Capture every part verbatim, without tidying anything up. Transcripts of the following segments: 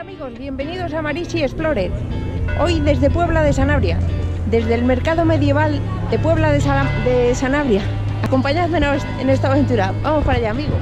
Amigos, bienvenidos a Marichi Explorer. Hoy desde Puebla de Sanabria, desde el mercado medieval de Puebla de, Sa de Sanabria. Acompañadme en esta aventura. Vamos para allá, amigos.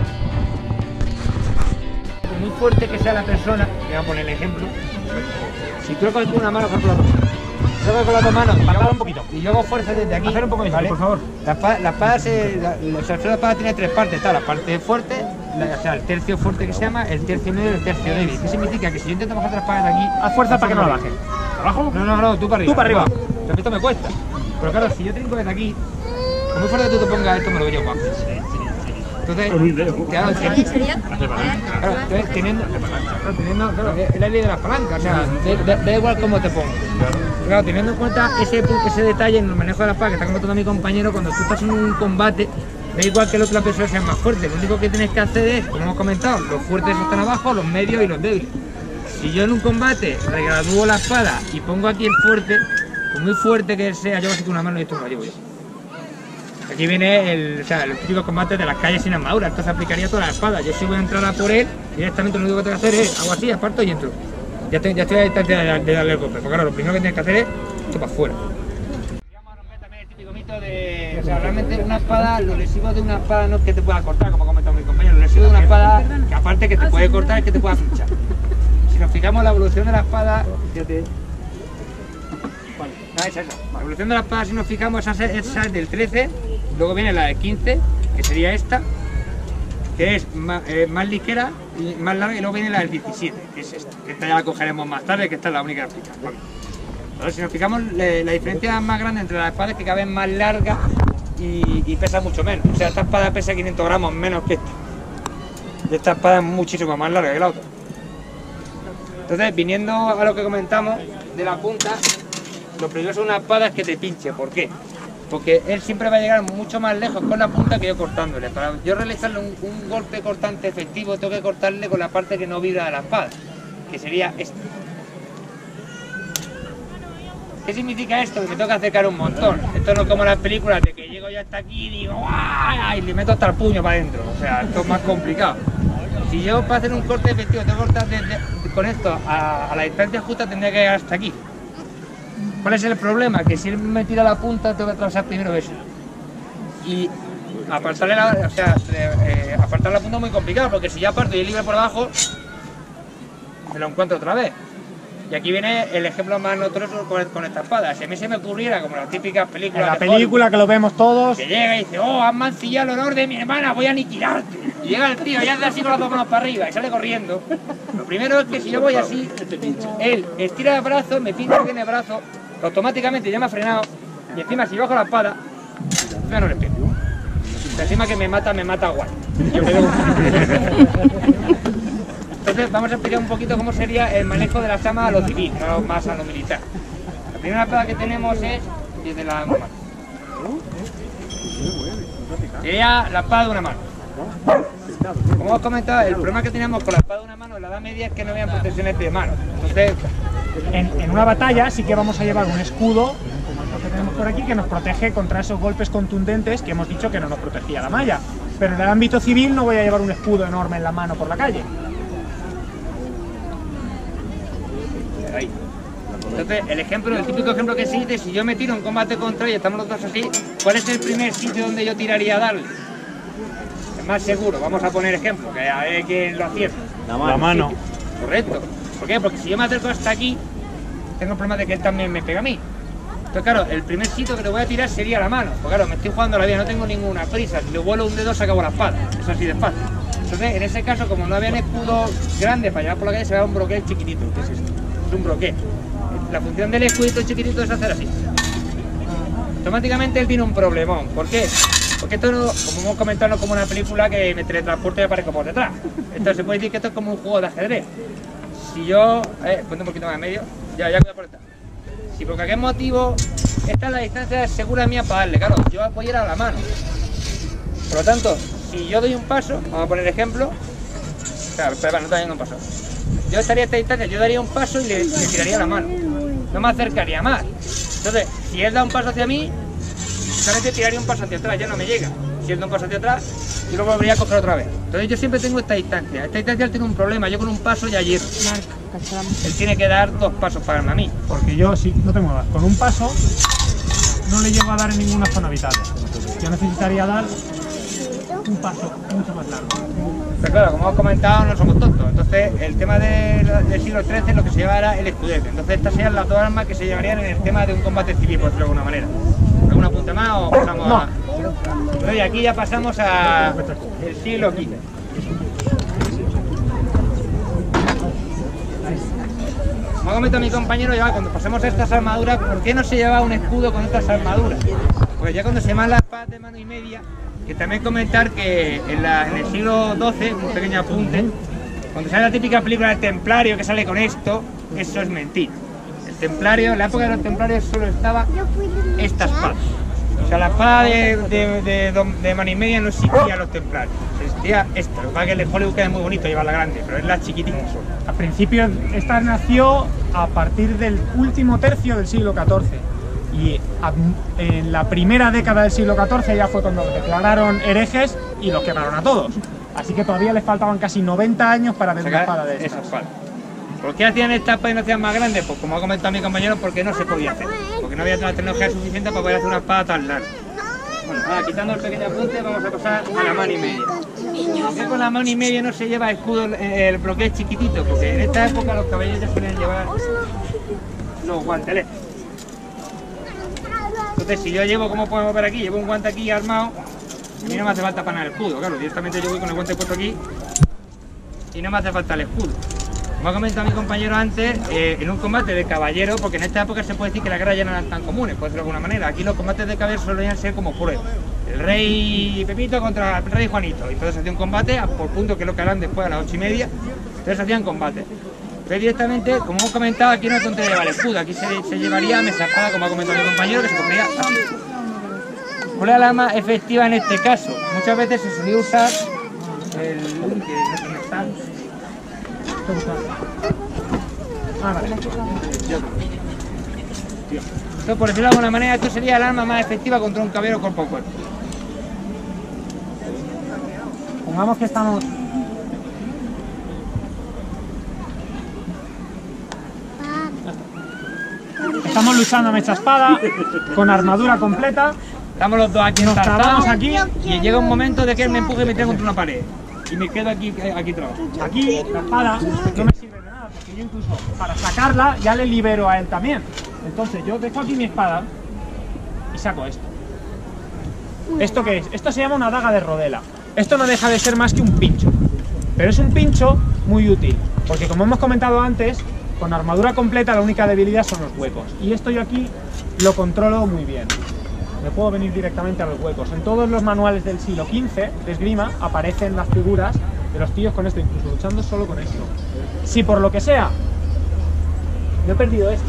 Muy fuerte que sea la persona, voy a poner el ejemplo. Si tú lo coges con una mano, coges con la otra. Yo con las dos manos, para un poquito. Y yo hago fuerza desde aquí. Hacer un poco de ¿vale? Por favor. La espada, la espada, se, la, la, la espada tiene tres partes. Está la parte fuerte, la, o sea, el tercio fuerte que se llama, el tercio medio y el tercio débil. ¿Qué significa? Que si yo intento bajar la espada de aquí, haz fuerza para que no la baje. ¿Abajo? No, no, no, tú para arriba. Tú para arriba. Pero esto me cuesta. Pero claro, si yo trinco desde aquí, con muy fuerte que tú te pongas esto, me lo llevo abajo. Entonces, claro, claro, teniendo, claro, teniendo claro, el aire de las palancas, o sea, da, da igual cómo te pongas. Claro, teniendo en cuenta ese, ese detalle en el manejo de la espada que está comentando mi compañero, cuando tú estás en un combate, da igual que el otro persona sea más fuerte, lo único que tienes que hacer es, como hemos comentado, los fuertes están abajo, los medios y los débiles. Si yo en un combate regradúo la espada y pongo aquí el fuerte, por muy fuerte que sea, yo así con una mano y esto lo llevo yo. Aquí viene el, o sea, los típicos combates de las calles sin armadura, esto se aplicaría a toda la espada. Yo si voy a entrar a por él, directamente lo único que tengo que hacer es, hago así, aparto y entro. Ya estoy, ya estoy a distancia de, de darle el golpe, porque claro, lo primero que tienes que hacer es esto para afuera. Vamos a romper también el típico mito de, o sea, realmente una espada, lo lesivo de una espada no es que te pueda cortar, como ha comentado mi compañero, lo lesivo de una espada, que aparte que te puede cortar es que te pueda pinchar. Si nos fijamos en la evolución de la espada, fíjate. No, es esa. La evolución de la espada, si nos fijamos, esa es del trece, luego viene la de quince, que sería esta, que es más, eh, más ligera y más larga, y luego viene la del diecisiete, que es esta, que esta ya la cogeremos más tarde, que esta es la única que explica. Vale. Entonces, si nos fijamos, le, la diferencia más grande entre las espadas es que caben más largas y, y pesa mucho menos. O sea, esta espada pesa quinientos gramos menos que esta. Y esta espada es muchísimo más larga que la otra. Entonces, viniendo a lo que comentamos de la punta, lo primero es una espada es que te pinche. ¿Por qué? Porque él siempre va a llegar mucho más lejos con la punta que yo cortándole. Para yo realizarle un, un golpe cortante efectivo, tengo que cortarle con la parte que no vibra de la espada, que sería esta. ¿Qué significa esto? Que me tengo que acercar un montón. Esto no es como las películas de que llego yo hasta aquí y digo ¡ay! Y le meto hasta el puño para adentro. O sea, esto es más complicado. Si yo para hacer un corte efectivo tengo que cortar desde, con esto a, a la distancia justa, tendría que llegar hasta aquí. ¿Cuál es el problema? Que si él me tira la punta, tengo que atravesar primero eso. Y apartarle la, o sea, eh, apartar la punta es muy complicado, porque si ya aparto y él libre por abajo, me lo encuentro otra vez. Y aquí viene el ejemplo más notorio con, con esta espada. Si a mí se me ocurriera, como las típicas películas. En la película Hollywood, que lo vemos todos. Que llega y dice, oh, has mancillado el honor de mi hermana, voy a aniquilarte. Y llega el tío y hace así con las dos manos para arriba y sale corriendo. Lo primero es que si yo voy así, él estira el brazo, me pincha en el brazo, automáticamente ya me ha frenado. Y encima si bajo la espada, ya no le pego. O sea, encima que me mata, me mata guay. Yo me Entonces vamos a explicar un poquito cómo sería el manejo de la chama a lo civil, no más a lo militar. La primera espada que tenemos es desde la mano. Sería la espada de una mano. Como hemos comentado, el problema que teníamos con la espada de una mano en la Edad Media es que no había protecciones de mano. Entonces, en, en una batalla sí que vamos a llevar un escudo, como el que tenemos por aquí, que nos protege contra esos golpes contundentes que hemos dicho que no nos protegía la malla. Pero en el ámbito civil no voy a llevar un escudo enorme en la mano por la calle. Ahí. Entonces, el ejemplo, el típico ejemplo que existe, si yo me tiro en combate contra él y estamos los dos así, ¿cuál es el primer sitio donde yo tiraría a darle? Es más seguro, vamos a poner ejemplo, que a ver quién lo acierta. La mano. La mano. Correcto. ¿Por qué? Porque si yo me acerco hasta aquí, tengo el problema de que él también me pega a mí. Entonces, claro, el primer sitio que le voy a tirar sería la mano. Porque claro, me estoy jugando la vida, no tengo ninguna prisa. Si le vuelo un dedo, se acabó la espada. Es así de fácil. Entonces, en ese caso, como no habían escudos grandes para llevar por la calle, se va un broquel chiquitito. ¿Qué es esto? Es un broquel. La función del escudito chiquitito es hacer así. Automáticamente él tiene un problemón. ¿Por qué? Porque esto, no, como hemos comentado, no es como una película que me teletransporta y aparezco por detrás. Entonces se puede decir que esto es como un juego de ajedrez. Si yo... Eh, ponte un poquito más en medio. Ya, ya cuidado por detrás. Si por cualquier motivo, esta es la distancia segura mía para darle. Claro, yo voy a ir a la mano. Por lo tanto, si yo doy un paso, vamos a poner ejemplo. Claro, espera, no estoy dando un paso. Yo estaría a esta distancia, yo daría un paso y le, le tiraría la mano. No me acercaría más. Entonces, si él da un paso hacia mí, solamente tiraría un paso hacia atrás, ya no me llega. Si él da un paso hacia atrás, y lo volvería a coger otra vez. Entonces yo siempre tengo esta distancia. Esta distancia tiene un problema, yo con un paso ya hierro. Él tiene que dar dos pasos para a mí. Porque yo sí, no tengo más. Con un paso no le llego a dar en ninguna zona vital. Yo necesitaría dar un paso mucho más largo. Pero claro, como hemos comentado, no somos tontos. Entonces, el tema de, del siglo trece lo que se lleva era el escudete. Entonces, estas serían las dos armas que se llevarían en el tema de un combate civil, por decirlo de alguna manera. ¿Alguna punta más o pasamos no. a...? Bueno, y aquí ya pasamos a el siglo quince. Como ha comentado mi compañero, ya cuando pasemos a estas armaduras, ¿por qué no se lleva un escudo con estas armaduras? Porque ya cuando se llaman las espadas de mano y media, que también comentar que en, la, en el siglo doce, un pequeño apunte, cuando sale la típica película del Templario que sale con esto, eso es mentira. El Templario, en la época de los Templarios solo estaba esta espada. O sea, la espada de, de, de, de mano y media no existía en los Templarios, existía esta. Lo que pasa es que el de Hollywood queda muy bonito llevarla grande, pero es la chiquitita solo. Al principio, esta nació a partir del último tercio del siglo catorce. Y en la primera década del siglo catorce ya fue cuando los declararon herejes y los quemaron a todos. Así que todavía les faltaban casi noventa años para ver una espada de estas. ¿Por qué hacían esta espada y no hacían más grandes? Pues como ha comentado mi compañero, porque no se podía hacer. Porque no había la tecnología suficiente para poder hacer una espada tan larga. Bueno, ahora quitando el pequeño apunte vamos a pasar a la mano y media. ¿Por qué con la mano y media no se lleva escudo, el bloqueo chiquitito? Porque en esta época los caballeros suelen llevar los guanteletes. Entonces, si yo llevo, como podemos ver aquí, llevo un guante aquí armado, a mí no me hace falta para nada el escudo, claro, directamente yo voy con el guante puesto aquí y no me hace falta el escudo. Como ha comentado mi compañero antes, eh, en un combate de caballero, porque en esta época se puede decir que las guerras ya no eran tan comunes, por decirlo de alguna manera, aquí los combates de caballero solían ser como pruebas. El rey Pepito contra el rey Juanito, y entonces se hacía un combate por punto, que es lo que harán después a las ocho y media, entonces se hacían combates. Entonces directamente, como hemos comentado, aquí no es tontería llevar el escudo, aquí se, se llevaría mesa espada, como ha comentado mi compañero, que se cogería así. ¿Cuál es la arma efectiva en este caso? Muchas veces se solía usar el... que no sé dónde está. Ah, vale. Entonces, por decirlo de alguna manera, esto sería el arma más efectiva contra un caballero cuerpo a cuerpo. Pongamos que estamos... Estamos luchando a mecha espada, con armadura completa. Estamos los dos aquí Nos trabamos aquí y llega un momento de que él me empuje y me tira contra una pared. Y me quedo aquí, aquí trabado. Aquí la espada no me sirve de nada, porque yo incluso para sacarla ya le libero a él también. Entonces yo dejo aquí mi espada y saco esto. ¿Esto qué es? Esto se llama una daga de rodela. Esto no deja de ser más que un pincho. Pero es un pincho muy útil, porque como hemos comentado antes, con armadura completa la única debilidad son los huecos. Y esto yo aquí lo controlo muy bien. Me puedo venir directamente a los huecos. En todos los manuales del siglo quince de esgrima aparecen las figuras de los tíos con esto, incluso luchando solo con esto. Si por lo que sea yo he perdido esto,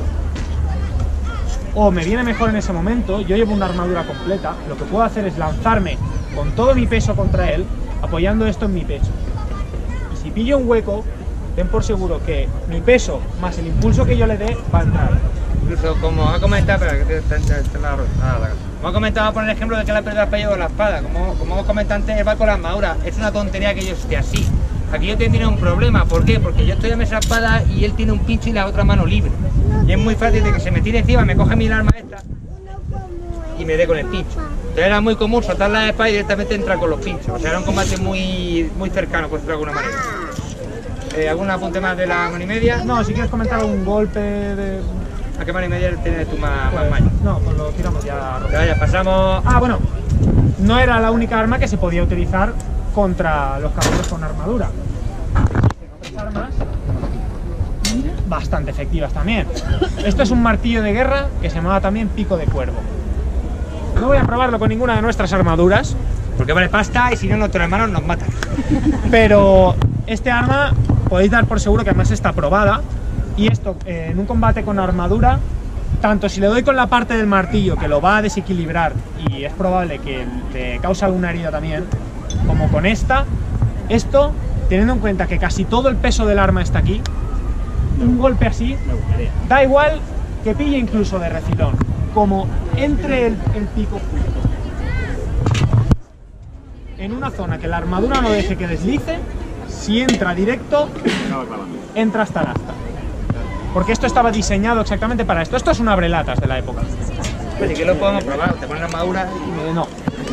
o me viene mejor en ese momento, yo llevo una armadura completa, lo que puedo hacer es lanzarme con todo mi peso contra él, apoyando esto en mi pecho. Y si pillo un hueco, ten por seguro que mi peso más el impulso que yo le dé va a entrar. Incluso como ha comentado, espera, que te, te, te, te la, ah, la, como ha comentado, por el ejemplo de que la pérdida para llevar la espada, como, como hemos comentado antes, él va con la armadura. Es una tontería que yo esté así. Aquí yo tendría un problema, ¿por qué? Porque yo estoy a mesa espada y él tiene un pincho y la otra mano libre. Y es muy fácil de que se me tire encima, me coge mi arma esta y me dé con el pincho. Entonces era muy común soltar la espada y directamente entrar con los pinchos. O sea, era un combate muy, muy cercano, por decirlo de alguna manera. Eh, ¿Algún apunte más de la mano y media? No, si quieres comentar algún golpe de... ¿A qué mano y media tienes tú más, pues, más maña? No, pues lo tiramos ya. Pero ya pasamos... Ah, bueno, no era la única arma que se podía utilizar contra los caballeros con armadura. Existen otras armas bastante efectivas también. Esto es un martillo de guerra que se llamaba también pico de cuervo. No voy a probarlo con ninguna de nuestras armaduras, porque vale pasta y si no nuestros hermanos nos matan. Pero este arma podéis dar por seguro que además está probada. Y esto, eh, en un combate con armadura, tanto si le doy con la parte del martillo, que lo va a desequilibrar y es probable que le cause alguna herida también, como con esta, esto, teniendo en cuenta que casi todo el peso del arma está aquí, un golpe así, da igual que pille incluso de refilón, como entre el, el pico justo. en una zona que la armadura no deje que deslice, si entra directo, entra hasta el asta. Porque esto estaba diseñado exactamente para esto. Esto es un abrelatas de la época. Pues sí que lo podemos probar, te ponen la armadura y... Eh, no.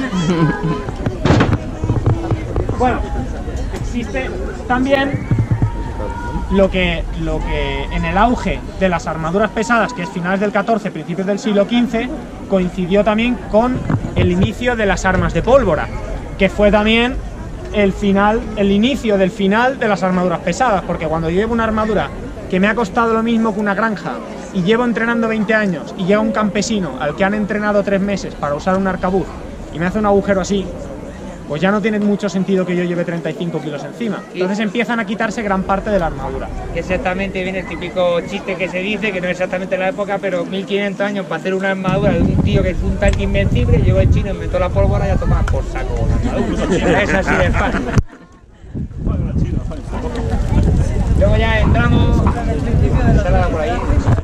Bueno, existe también lo que, lo que en el auge de las armaduras pesadas, que es finales del catorce, principios del siglo quince, coincidió también con el inicio de las armas de pólvora, que fue también el final, el inicio del final de las armaduras pesadas, porque cuando yo llevo una armadura que me ha costado lo mismo que una granja y llevo entrenando veinte años y llega un campesino al que han entrenado tres meses para usar un arcabuz y me hace un agujero así, pues ya no tiene mucho sentido que yo lleve treinta y cinco kilos encima. Entonces empiezan a quitarse gran parte de la armadura. Que exactamente viene el típico chiste que se dice, que no es exactamente la época, pero mil quinientos años para hacer una armadura de un tío que es un tanque invencible, llegó el chino, inventó la pólvora y a tomar por saco la armadura. Es así de fácil. Luego ya entramos... Sala por ahí.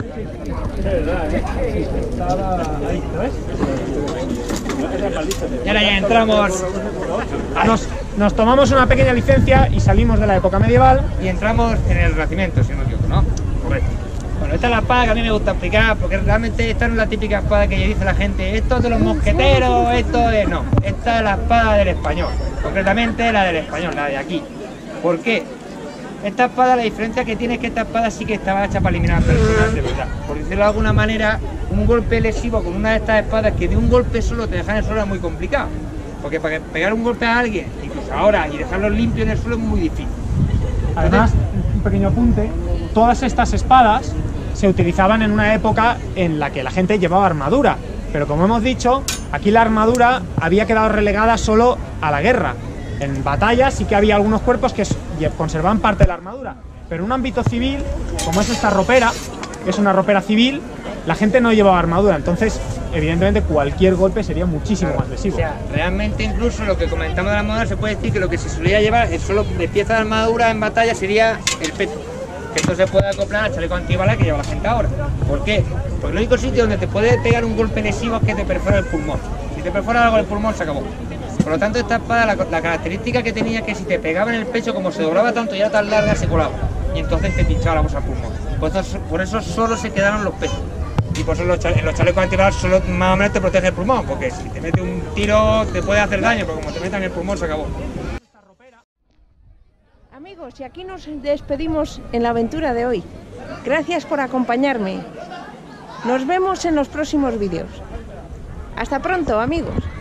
Y ahora ya entramos, nos, nos tomamos una pequeña licencia y salimos de la época medieval y entramos en el Renacimiento, si no me equivoco, ¿no? Correcto. Bueno, esta es la espada que a mí me gusta explicar, porque realmente esta no es la típica espada que dice la gente, esto es de los mosqueteros, esto es... no, esta es la espada del español, concretamente la del español, la de aquí. ¿Por qué? Esta espada, la diferencia que tiene es que esta espada sí que estaba hecha para eliminar personas de verdad. Por decirlo de alguna manera, un golpe lesivo con una de estas espadas que de un golpe solo te dejan en el suelo es muy complicado. Porque para pegar un golpe a alguien, incluso ahora, y dejarlo limpio en el suelo es muy difícil. Además, un pequeño apunte, todas estas espadas se utilizaban en una época en la que la gente llevaba armadura. Pero como hemos dicho, aquí la armadura había quedado relegada solo a la guerra. En batallas sí que había algunos cuerpos que conservaban parte de la armadura, pero en un ámbito civil, como es esta ropera, que es una ropera civil, la gente no llevaba armadura, entonces evidentemente cualquier golpe sería muchísimo más lesivo. O sea, realmente incluso lo que comentamos de la armadura se puede decir que lo que se solía llevar es solo de pieza de armadura en batalla sería el peto, que esto se puede acoplar al chaleco antibalas que lleva la gente ahora. ¿Por qué? Porque el único sitio donde te puede pegar un golpe lesivo es que te perfora el pulmón. Si te perfora algo el pulmón se acabó. Por lo tanto, esta espada, la, la característica que tenía es que si te pegaba en el pecho, como se doblaba tanto y era tan larga, se colaba. Y entonces te pinchaba la bolsa al pulmón. Por eso, por eso solo se quedaron los pechos. Y por eso los, chale, los chalecos antibalas solo más o menos te protege el pulmón, porque si te mete un tiro te puede hacer daño, pero como te metan en el pulmón se acabó. Amigos, y aquí nos despedimos en la aventura de hoy. Gracias por acompañarme. Nos vemos en los próximos vídeos. Hasta pronto, amigos.